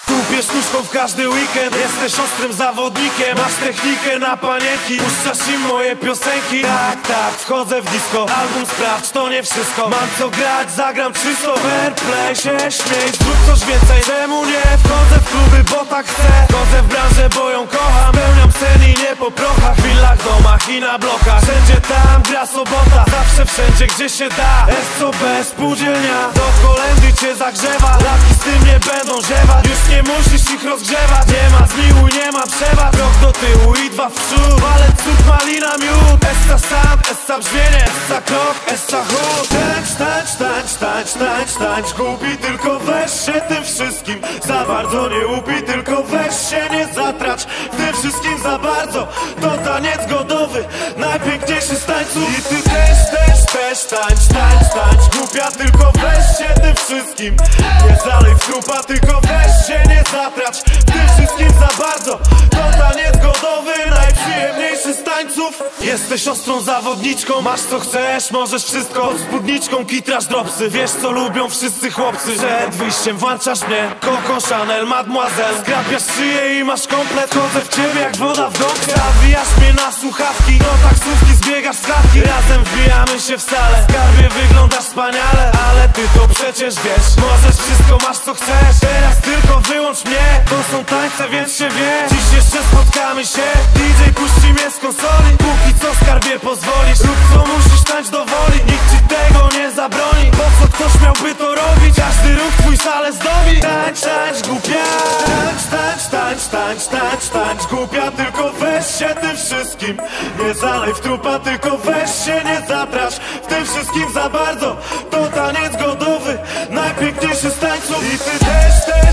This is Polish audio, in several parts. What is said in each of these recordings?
Kupię sztuczką w każdy weekend. Jesteś ostrym zawodnikiem, masz technikę na panienki. Puszczasz im moje piosenki. Tak, tak, wchodzę w disco. Album sprawdź, to nie wszystko. Mam co grać, zagram czysto. Fair play, się śmiej, zrób coś więcej. Czemu nie? Wchodzę w kluby, bo tak chcę. Wchodzę w branżę, bo ją kocham. Pełniam sceny i nie po prochach. W willach, domach i na blokach. Wszędzie tam gra sobota. Zawsze wszędzie, gdzie się da. SOB, spółdzielnia. Do kolędy cię zagrzewa. Latki z tym nie będą ziewać. Już nie musisz ich rozgrzewać. Nie ma zmiłuj, nie ma przewag. Krok do tyłu i dwa w przód. Walec, cud, malina, miód. Essa sound, essa brzmienie. Essa krok, essa chód. Tańcz, tańcz, tańcz, tańcz, tańcz, tańcz. Głupi, tylko weź się tym wszystkim. Za bardzo nie łupi, tylko weź się nie zatracz. W tym wszystkim za bardzo. To taniec godowy, najpiękniejszy z tańców. I ty też tańcz, tańcz, tańcz. Głupia, tylko weź się tym wszystkim. Nie zalej w trupa, tylko weź się nie zatracz. W tym wszystkim za bardzo. To taniec godowy, najprzyjemniejszy z tańców. Jesteś ostrą zawodniczką, masz co chcesz, możesz wszystko. Pod spódniczką kitrasz dropsy, wiesz co lubią wszyscy chłopcy. Przed wyjściem włączasz mnie, Coco, Chanel, Mademoiselle. Zgrabiasz szyję i masz komplet. Chodzę w ciebie jak woda w gąbkę. Zawijasz mnie na słuchawki, do taksówki zbiegasz z chatki. Razem wbijamy się w salę. Skarbie, wyglądasz wspaniale, ale ty to przecież wiesz. Możesz wszystko, masz co chcesz. Teraz tylko wyłącz mnie. To są tańce, więc się wie. Dziś jeszcze spotkamy się. DJ puści mnie z konsoli. Póki co skarbie pozwolisz. Rób co musisz, tańcz do woli. Nikt ci tego nie zabroni. Po co ktoś miałby to robić? Każdy ruch twój salę zdobi. Tańcz, tańcz, głupia. Tańcz, tańcz, tańcz, tańcz, tańcz, tańcz. Głupia, tylko weź się tym wszystkim. Nie zalej w trupa, tylko weź się nie zatracz. W tym wszystkim za bardzo. To taniec godowy, najpiękniejszy z tańców. I ty też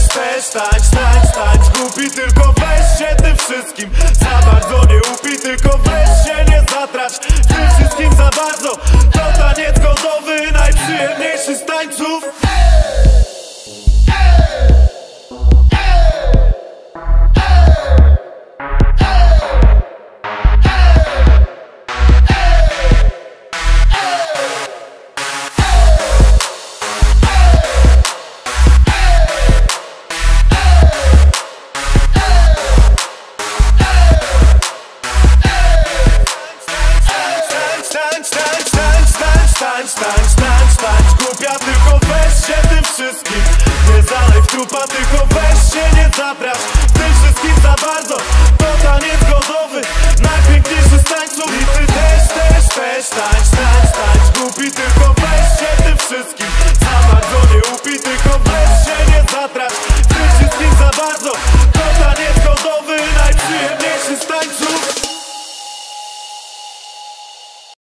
tańcz, tańcz, tańcz. Głupi, tylko weź się tym wszystkim. Za bardzo nie łupi, tylko weź się nie zatracz. W tym wszystkim za bardzo. To taniec godowy, najprzyjemniejszy z tańców. Tańcz, głupia, tylko weź się tym wszystkim. Nie zalej w trupa, tylko weź się nie zatracz. W tym wszystkim za bardzo. To taniec godowy, najpiękniejszy z tańców. I ty też tańcz, głupi, tylko weź się tym wszystkim. Za bardzo nie łupi, tylko weź się nie